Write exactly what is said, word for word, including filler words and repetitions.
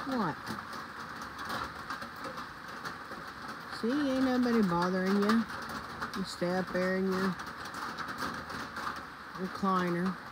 What? See, ain't nobody bothering you. You stay up there in your recliner.